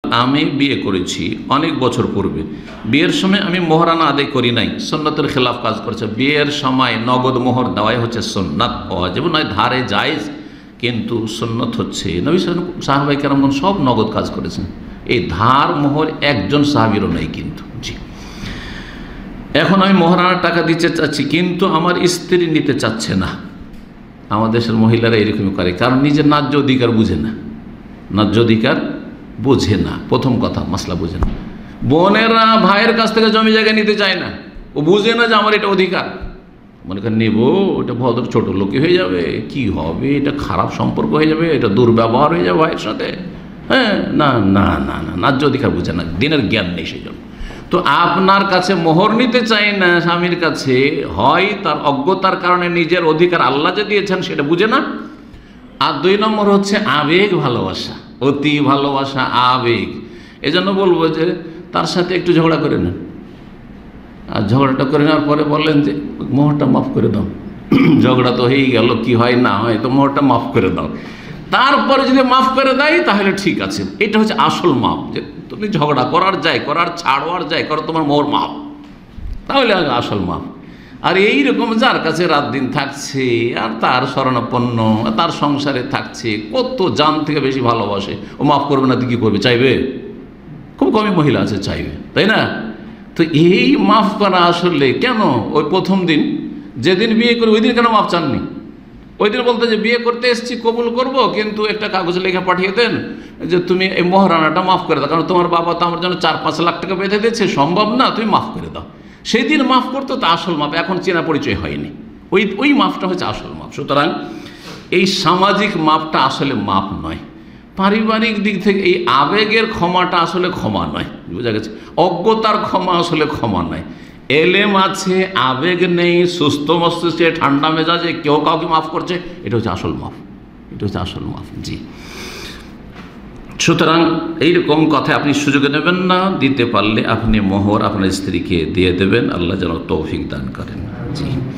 আমি বিয়ে করেছি অনেক বছর পূর্বে, বিয়ের সময় আমি মোহরানা আদায় করি নাই, সুন্নতের খেলাফ কাজ করছে। বিয়ের সময় নগদ মোহর দেওয়াই হচ্ছে সুন্নাত, ওয়াজিব নয়, ধারে জায়েজ, কিন্তু সুন্নত হচ্ছে। নবী সাহাবায়ে কেরামগণ সব নগদ কাজ করেছেন, এই ধার মোহর একজন সাহাবীরও নেই কিন্তু। জি, এখন আমি মোহরানার টাকা দিতে চাচ্ছি, কিন্তু আমার স্ত্রী নিতে চাচ্ছে না। আমাদের দেশের মহিলারা এরকমই করে, কারণ নিজের ন্যায্য অধিকার বুঝে না, ন্যায্য অধিকার বোঝে না। প্রথম কথা, মাসলা বোঝে না। বোনেরা ভাইয়ের কাছ থেকে জমি জায়গা নিতে চায় না, ও বুঝে না যে আমার এটা অধিকার। মনে করেন নেব, ওটা ভদ্র ছোট লোকই হয়ে যাবে, কি হবে, এটা খারাপ সম্পর্ক হয়ে যাবে, এটা দুর্ব্যবহার হয়ে যাবে ভাইয়ের সাথে। হ্যাঁ, না না না না, ন্যায্য অধিকার বুঝে না, দিনের জ্ঞান নেই সেই জন্য। তো আপনার কাছে মোহর নিতে চাই না স্বামীর কাছে, হয় তার অজ্ঞতার কারণে নিজের অধিকার আল্লাহ যে দিয়েছেন সেটা বুঝে না, আর 2 নম্বর হচ্ছে আবেগ ভালোবাসা, অতি ভালোবাসা, আবেগ। এজন্য বলবো যে তার সাথে একটু ঝগড়া করে নেন, আর ঝগড়াটা করে নেওয়ার পরে বললেন যে মোহরটা মাফ করে দাও। ঝগড়া তো হয়েই গেল, কি হয় না হয়, তো মোহরটা মাফ করে দাও। তারপরে যদি মাফ করে দেয় তাহলে ঠিক আছে, এটা হচ্ছে আসল মাফ। যে তুমি ঝগড়া করার যায় করার, ছাড়োয়ার যায় করো, তোমার মোহর মাফ, তাহলে আসল মাফ। আর এইরকম যার কাছে রাত দিন থাকছে, আর তার শরণাপন্ন, তার সংসারে থাকছে, কত জান থেকে বেশি ভালোবাসে, ও মাফ করবে না তো কী করবে, চাইবে? খুব কমই মহিলা আছে চাইবে, তাই না? তো এই মাফ করা আসলে কেন, ওই প্রথম দিন যেদিন বিয়ে করি ওই দিন কেন মাফ চাননি? ওই দিন বলতে যে বিয়ে করতে এসেছি, কবুল করব, কিন্তু একটা কাগজ লেখা পাঠিয়ে দেন যে তুমি এই মোহরানাটা মাফ করে দাও, কারণ তোমার বাবা তো আমার জন্য 4-5 লাখ টাকা বেঁধে দিয়েছে, সম্ভব না, তুমি মাফ করে দাও। সেই দিন মাফ করতো তো আসল মাফ, এখন চেনা পরিচয় হয়নি, ওই মাফটা হচ্ছে আসল মাফ। সুতরাং এই সামাজিক মাপটা আসলে মাপ নয়, পারিবারিক দিক থেকে এই আবেগের ক্ষমাটা আসলে ক্ষমা নয়, বোঝা গেছে? অজ্ঞতার ক্ষমা আসলে ক্ষমা নয়। এলেম আছে, আবেগ নেই, সুস্থ মস্তিষ্কে ঠান্ডা মেজাজে কেউ কাউকে মাফ করছে, এটা হচ্ছে আসল মাফ, এটা হচ্ছে আসল মাফ। জি, সুতরাং এইরকম কথা আপনি সুযোগে নেবেন না, দিতে পারলে আপনি মোহর আপনার স্ত্রীকে দিয়ে দেবেন, আল্লাহ যেন তৌফিক দান করেন। জি।